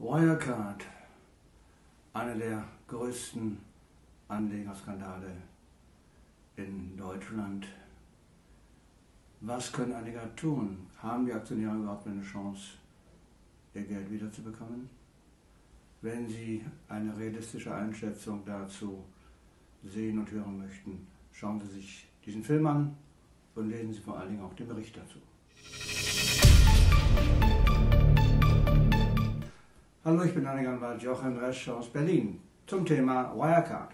Wirecard, einer der größten Anlegerskandale in Deutschland. Was können Anleger tun? Haben die Aktionäre überhaupt eine Chance, ihr Geld wiederzubekommen? Wenn Sie eine realistische Einschätzung dazu sehen und hören möchten, schauen Sie sich diesen Film an und lesen Sie vor allen Dingen auch den Bericht dazu. Hallo, ich bin Anlegeranwalt Jochen Resch aus Berlin zum Thema Wirecard.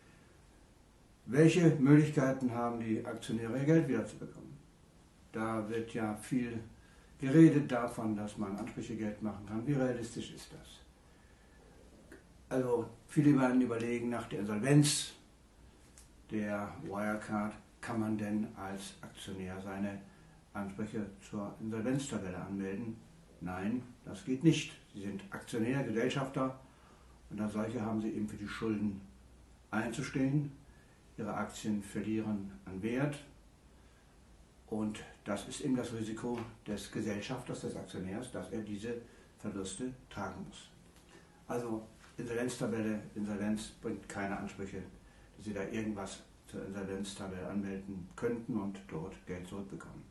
Welche Möglichkeiten haben die Aktionäre, ihr Geld wiederzubekommen? Da wird ja viel geredet davon, dass man Ansprüche Geld machen kann. Wie realistisch ist das? Also viele werden überlegen, nach der Insolvenz der Wirecard kann man denn als Aktionär seine Ansprüche zur Insolvenztabelle anmelden? Nein, das geht nicht. Sie sind Aktionär, Gesellschafter und als solche haben sie eben für die Schulden einzustehen. Ihre Aktien verlieren an Wert und das ist eben das Risiko des Gesellschafters, des Aktionärs, dass er diese Verluste tragen muss. Also Insolvenztabelle, Insolvenz bringt keine Ansprüche, dass Sie da irgendwas zur Insolvenztabelle anmelden könnten und dort Geld zurückbekommen.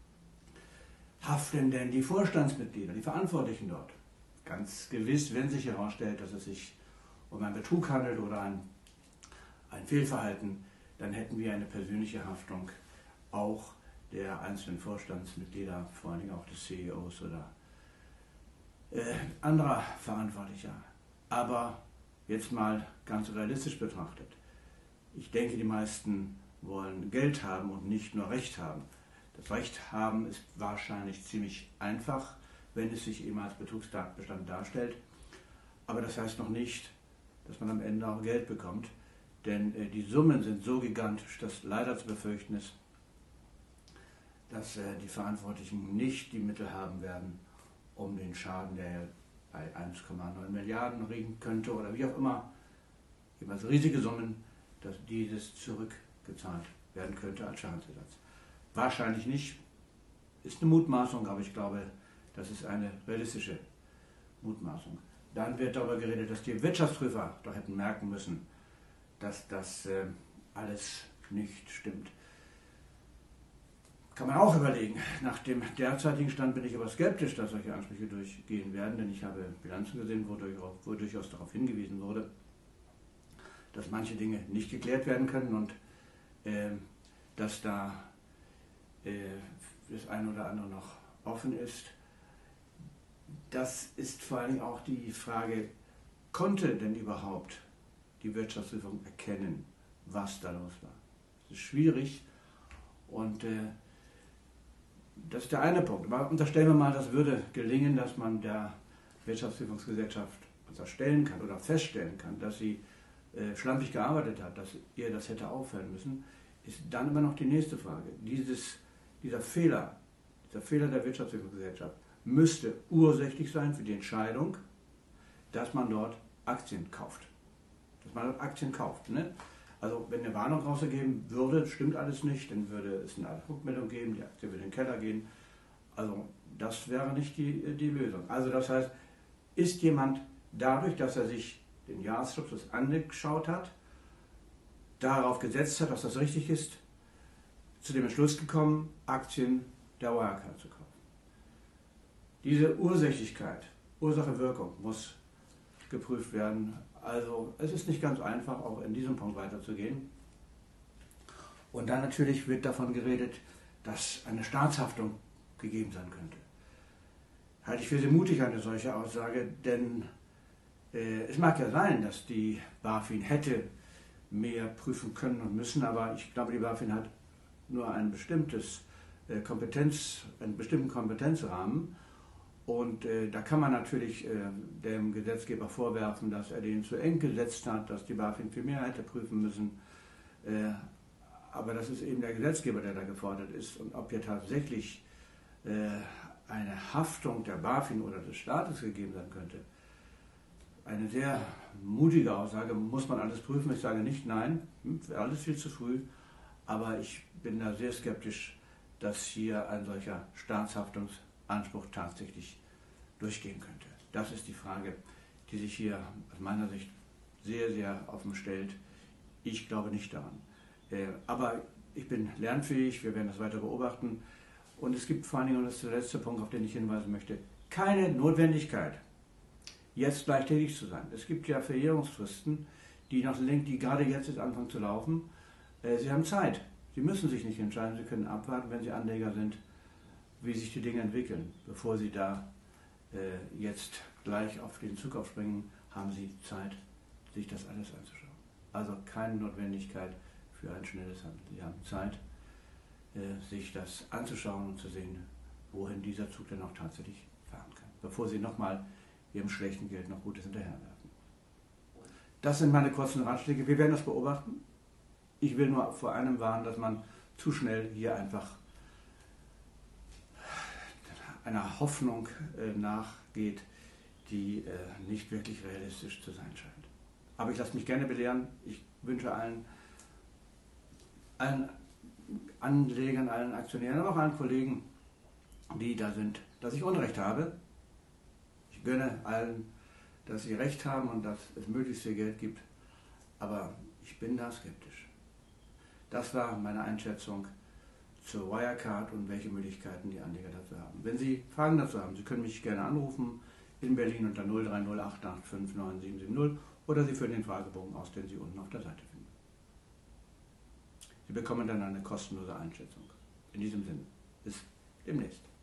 Haften denn die Vorstandsmitglieder, die Verantwortlichen dort? Ganz gewiss, wenn sich herausstellt, dass es sich um einen Betrug handelt oder ein Fehlverhalten, dann hätten wir eine persönliche Haftung auch der einzelnen Vorstandsmitglieder, vor allem auch des CEOs oder anderer Verantwortlicher. Aber jetzt mal ganz realistisch betrachtet. Ich denke, die meisten wollen Geld haben und nicht nur Recht haben. Das Recht haben ist wahrscheinlich ziemlich einfach, wenn es sich eben als Betrugstatbestand darstellt. Aber das heißt noch nicht, dass man am Ende auch Geld bekommt. Denn die Summen sind so gigantisch, dass leider zu befürchten ist, dass die Verantwortlichen nicht die Mittel haben werden, um den Schaden, der bei 1,9 Milliarden liegen könnte oder wie auch immer, jeweils riesige Summen, dass dieses zurückgezahlt werden könnte als Schadensersatz. Wahrscheinlich nicht, ist eine Mutmaßung, aber ich glaube, das ist eine realistische Mutmaßung. Dann wird darüber geredet, dass die Wirtschaftsprüfer doch hätten merken müssen, dass das alles nicht stimmt. Kann man auch überlegen. Nach dem derzeitigen Stand bin ich aber skeptisch, dass solche Ansprüche durchgehen werden, denn ich habe Bilanzen gesehen, wo durchaus darauf hingewiesen wurde, dass manche Dinge nicht geklärt werden können und dass da das eine oder andere noch offen ist. Das ist vor allem auch die Frage, konnte denn überhaupt die Wirtschaftsprüfung erkennen, was da los war? Das ist schwierig und das ist der eine Punkt. Aber unterstellen wir mal, das würde gelingen, dass man der Wirtschaftsprüfungsgesellschaft unterstellen kann oder feststellen kann, dass sie schlampig gearbeitet hat, dass ihr das hätte auffallen müssen, ist dann immer noch die nächste Frage. Dieser Fehler der Wirtschaftsprüfungsgesellschaft müsste ursächlich sein für die Entscheidung, dass man dort Aktien kauft. Dass man dort Aktien kauft. Ne? Also wenn eine Warnung rausgegeben würde, stimmt alles nicht, dann würde es eine Rückmeldung geben, die Aktie würde in den Keller gehen. Also das wäre nicht die Lösung. Also das heißt, ist jemand dadurch, dass er sich den Jahresabschluss angeschaut hat, darauf gesetzt hat, dass das richtig ist, zu dem Entschluss gekommen, Aktien der Wirecard zu kaufen. Diese Ursächlichkeit, Ursache-Wirkung muss geprüft werden. Also es ist nicht ganz einfach, auch in diesem Punkt weiterzugehen. Und dann natürlich wird davon geredet, dass eine Staatshaftung gegeben sein könnte. Halte ich für sehr mutig eine solche Aussage, denn es mag ja sein, dass die BaFin hätte mehr prüfen können und müssen, aber ich glaube, die BaFin hat nur einen bestimmten Kompetenzrahmen und da kann man natürlich dem Gesetzgeber vorwerfen, dass er den zu eng gesetzt hat, dass die BaFin viel mehr hätte prüfen müssen, aber das ist eben der Gesetzgeber, der da gefordert ist und ob hier tatsächlich eine Haftung der BaFin oder des Staates gegeben sein könnte. Eine sehr mutige Aussage, muss man alles prüfen? Ich sage nicht nein, alles viel zu früh, aber ich bin da sehr skeptisch, dass hier ein solcher Staatshaftungsanspruch tatsächlich durchgehen könnte. Das ist die Frage, die sich hier aus meiner Sicht sehr, sehr offen stellt. Ich glaube nicht daran. Aber ich bin lernfähig, wir werden das weiter beobachten. Und es gibt vor allen Dingen, und das ist der letzte Punkt, auf den ich hinweisen möchte, keine Notwendigkeit, jetzt gleich tätig zu sein. Es gibt ja Verjährungsfristen, die gerade jetzt anfangen zu laufen. Sie haben Zeit. Sie müssen sich nicht entscheiden. Sie können abwarten, wenn Sie Anleger sind, wie sich die Dinge entwickeln. Bevor Sie da jetzt gleich auf den Zug aufspringen, haben Sie Zeit, sich das alles anzuschauen. Also keine Notwendigkeit für ein schnelles Handeln. Sie haben Zeit, sich das anzuschauen und zu sehen, wohin dieser Zug denn auch tatsächlich fahren kann, bevor Sie nochmal Ihrem schlechten Geld noch Gutes hinterherwerfen. Das sind meine kurzen Ratschläge. Wir werden das beobachten. Ich will nur vor einem warnen, dass man zu schnell hier einfach einer Hoffnung nachgeht, die nicht wirklich realistisch zu sein scheint. Aber ich lasse mich gerne belehren. Ich wünsche allen Anlegern, allen Aktionären, aber auch allen Kollegen, die da sind, dass ich Unrecht habe. Ich gönne allen, dass sie Recht haben und dass es möglichst viel Geld gibt. Aber ich bin da skeptisch. Das war meine Einschätzung zur Wirecard und welche Möglichkeiten die Anleger dazu haben. Wenn Sie Fragen dazu haben, Sie können mich gerne anrufen in Berlin unter 030885970 oder Sie führen den Fragebogen aus, den Sie unten auf der Seite finden. Sie bekommen dann eine kostenlose Einschätzung. In diesem Sinne, bis demnächst.